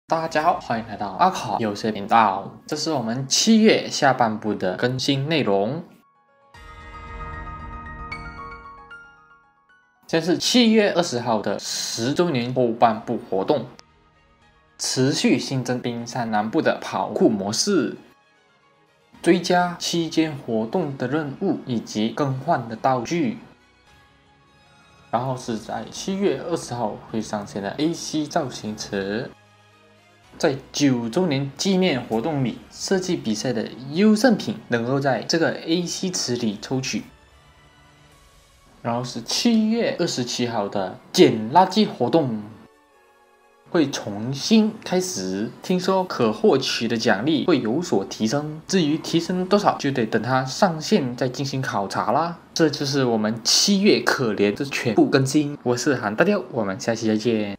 大家好，欢迎来到阿考有些频道，这是我们7月下半部的更新内容。这是7月20号的10周年后半部活动，持续新增冰山南部的跑酷模式，追加期间活动的任务以及更换的道具。然后是在7月20号会上线的 AC 造型池。在9周年纪念活动里，设计比赛的优胜品能够在这个 AC 池里抽取。然后是7月27号的捡垃圾活动会重新开始，听说可获取的奖励会有所提升，至于提升多少就得等它上线再进行考察啦。这就是我们7月可怜的全部更新，我是韩大雕，我们下期再见。